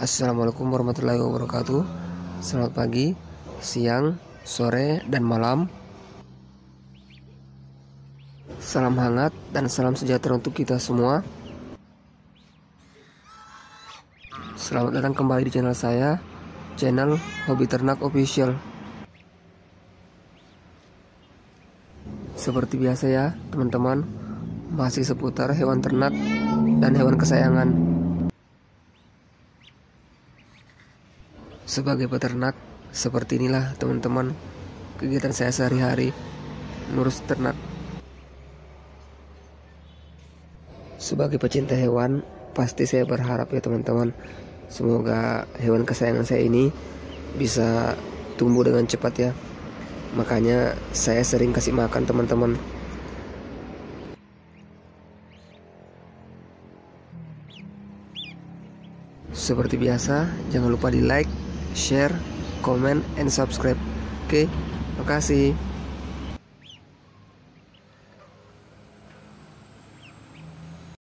Assalamualaikum warahmatullahi wabarakatuh. Selamat pagi, siang, sore, dan malam. Salam hangat dan salam sejahtera untuk kita semua. Selamat datang kembali di channel saya, channel Hobi Ternak Official. Seperti biasa ya teman-teman, masih seputar hewan ternak dan hewan kesayangan. Sebagai peternak, seperti inilah teman-teman kegiatan saya sehari-hari ngurus ternak. Sebagai pecinta hewan, pasti saya berharap ya teman-teman, semoga hewan kesayangan saya ini bisa tumbuh dengan cepat ya. Makanya saya sering kasih makan teman-teman. Seperti biasa, jangan lupa di like, share, comment, and subscribe. Oke, makasih.